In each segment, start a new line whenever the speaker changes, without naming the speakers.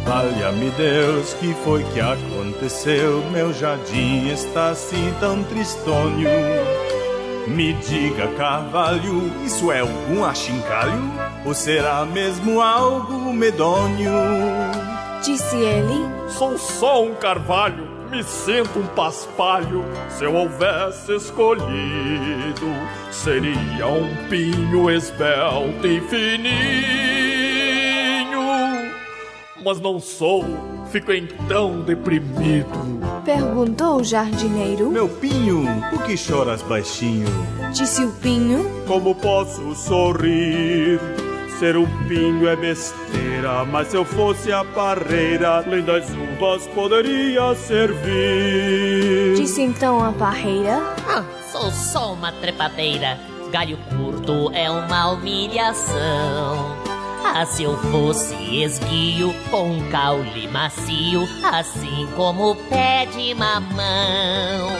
Valha-me Deus, que foi que aconteceu? Meu jardim está assim tão tristonho. Me diga, carvalho, isso é algum achincalho? Ou será mesmo algo medonho?
Disse ele:
sou só um carvalho, me sinto um paspalho. Se eu houvesse escolhido, seria um pinho esbelto e fininho. Mas não sou, fico então deprimido.
Perguntou o jardineiro.
Meu pinho, por que choras baixinho?
Disse o pinho:
como posso sorrir? Ser um pinho é besteira, mas se eu fosse a parreira, lindas uvas poderia servir.
Disse então a parreira:
sou só uma trepadeira, galho curto é uma humilhação. Se eu fosse esguio, com um caule macio, assim como o pé de mamão.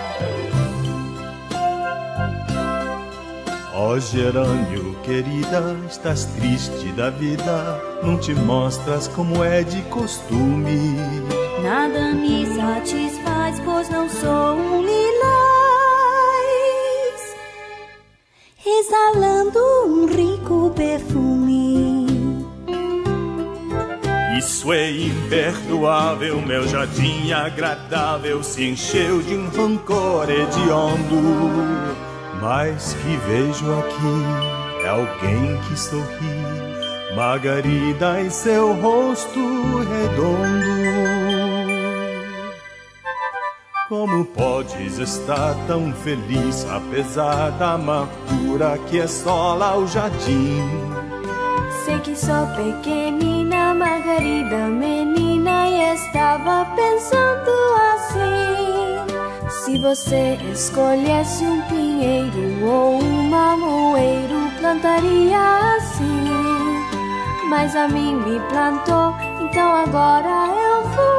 Ó gerânio, querida, estás triste da vida, não te mostras como é de costume.
Nada me satisfaz, pois não sou um lilás, exalando um rico perfume.
Isso é imperdoável, meu jardim agradável se encheu de um rancor hediondo. Mas que vejo aqui é alguém que sorri, Margarida em seu rosto redondo. Como podes estar tão feliz, apesar da amargura que assola o jardim?
Sei que sou pequenina, Margarida menina, e estava pensando assim: se você escolhesse um pinheiro ou um mamoeiro, plantaria assim. Mas a mim me plantou, então agora eu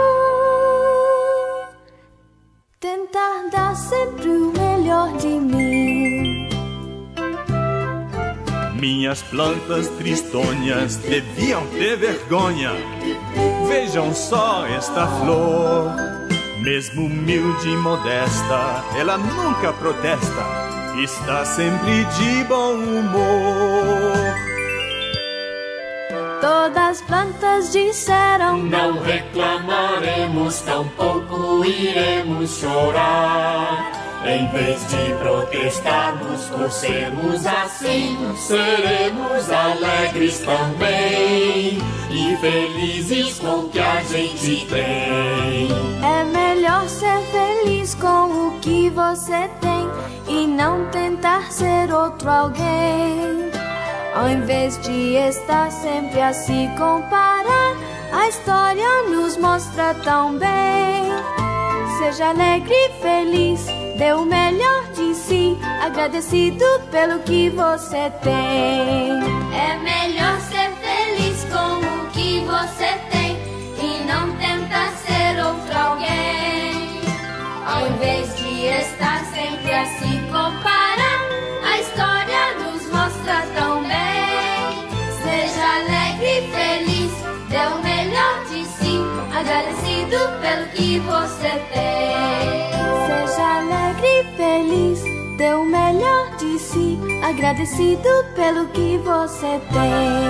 vou tentar dar sempre o melhor de mim.
Minhas plantas tristonhas deviam ter vergonha. Vejam só esta flor. Mesmo humilde e modesta, ela nunca protesta, está sempre de bom humor.
Todas as plantas disseram:
não reclamaremos, tampouco iremos chorar. Em vez de protestarmos por sermos assim, seremos alegres também e felizes com o que a gente tem.
É melhor ser feliz com o que você tem e não tentar ser outro alguém. Ao invés de estar sempre a se comparar, a história nos mostra tão bem. Seja alegre e feliz, dê o melhor de si, agradecido pelo que você tem.
É melhor ser feliz com o que você tem e não tentar ser outro alguém. Ao invés de estar sempre a se comparar, a história nos mostra tão bem. Seja alegre e feliz, dê o melhor de si, agradecido pelo que você tem.
Seja alegre e feliz, dê o melhor de si, agradecido pelo que você tem.